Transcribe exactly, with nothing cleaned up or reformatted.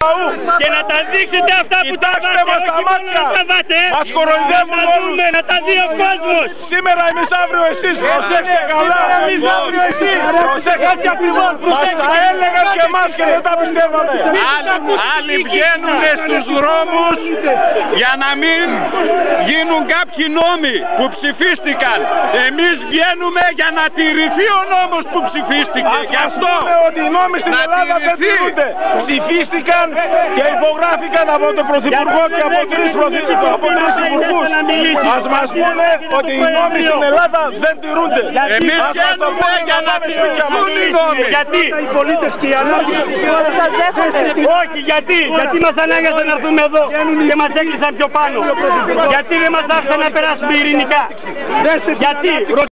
λαού. Και να τα δείξετε αυτά που τα Κοιτάξτε μας τα μάτια. Μας κοροϊδεύουν όλους. Να τα δει ο κόσμος. Σήμερα εμείς αύριο εσείς. Προσέξτε καλά. Εμείς αύριο εσείς. Προσέξτε ακριβώς. Μας τα έλεγαν και εμάς και δεν τα πιστεύαμε. Άλλοι βγαίνουν στους δρόμους για να μην γίνουν κάποιοι νόμοι που ψηφίστηκαν. Εμείς βγαίνουμε για να τηρηθεί ο νόμος που ψηφίστηκε. Γι' αυτό ότι οι νόμοι στην Ελλάδα δεν τηρούνται. Ψηφίστηκαν και υπογράφηκαν από τον Πρωθυπουργό και από τρεις υπουργούς. Ας μας πούνε ότι οι νόμοι στην Ελλάδα δεν τηρούνται. εμείς βγαίνουμε για να τηρηθούν οι νόμοι. Γιατί οι πολίτες και οι ανώτεροι. Όχι, γιατί, γιατί μας ανάγκασαν να έρθουμε εδώ και μας έκλεισαν πιο πάνω. Γιατί δεν μας άφησαν να περάσουμε ειρηνικά. Γιατί.